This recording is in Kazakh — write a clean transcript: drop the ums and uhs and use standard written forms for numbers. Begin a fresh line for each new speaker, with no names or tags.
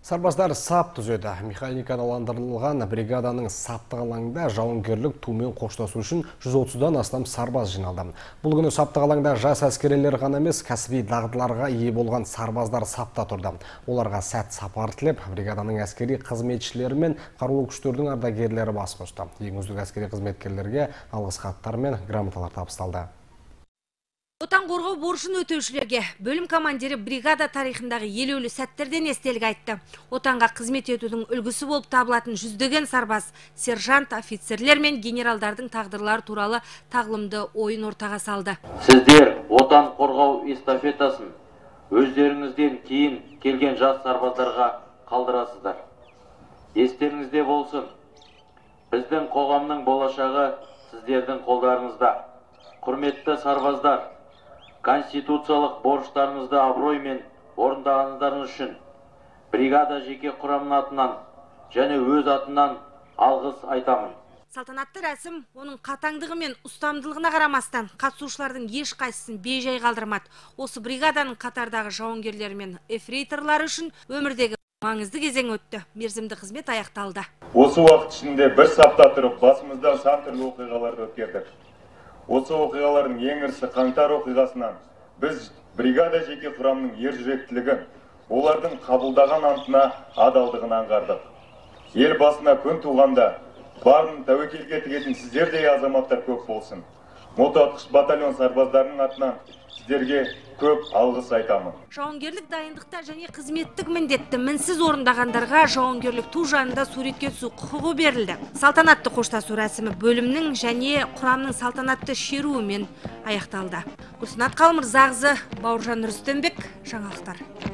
Сарбаздар сап түзеді. Механикаландырылған бригаданың саптық алаңында жауынгерлік тумен қоштасу үшін 130-дан астам сарбаз жиналды. Бұл күні саптық алаңда жас әскерилер ғана емес, кәсіби дағдыларға ие болған сарбаздар сапта тұрды. Оларға сәт сапар тілеп, бригаданың әскери қызметшілері мен қарулы күштердің ардагерлері бас қосты. Ең үздік әскери қызметкерлерге алғыс хаттар мен грамоталар табысталды.
Отан қорғау борышын өтеушілерге бөлім командирі бригада тарихындағы елеулі сәттерден естелік айтты. Отанға қызмет етудің үлгісі болып табылатын жүздеген сарбаз, сержант, офицерлер мен генералдардың тағдырлары туралы тағылымды ойын ортаға салды.
Сіздер отан қорғау эстафетасын өздеріңізден кейін келген жас сарбаздарға қалдырасыздар. Естеріңізде болсын, біздің қоғамның болашағы сіздердің қолдарыңызда. Құрметті сарбаздар, конституциялық борыштарыңызды абыроймен орындағандарыңыз үшін бригада жеке құрамының атынан және өз атынан алғыс айтамын.
Салтанатты рәсім оның қатаңдығы мен ұстамдылығына қарамастан қатысушылардың ешқайсысын бейжай қалдырмады. Осы бригаданың қатардағы жауынгерлері мен эфрейторлары үшін өмірдегі маңызды кезең өтті. Мерзімді қызмет аяқталды.
Осы уақыт ішінде бір сапта тұрып, басымыздан сан түрлі оқиғаларды өткердік. Осы оқиғалардың ең ірісі қаңтар оқиғасынан біз бригада жеке құрамының ержүректілігін, олардың қабылдаған антына адалдығын аңғардық. Ел басына күн туғанда барын тәуекелге тігетін сіздердей азаматтар көп болсын. Мотоатқыш батальон сарбаздарының атынан сіздерге көп алғыс айтамын.
Жауынгерлік дайындықта және қызметтік міндетті мінсіз орындағандарға жауынгерлік ту жанында суретке түсу құқығы берілді. Салтанатты қоштасу рәсімі бөлімнің және құрамның салтанатты шеруімен аяқталды. Гүлсінат Қалмырзағызы, Бауыржан Рүстембек, жаңалықтар.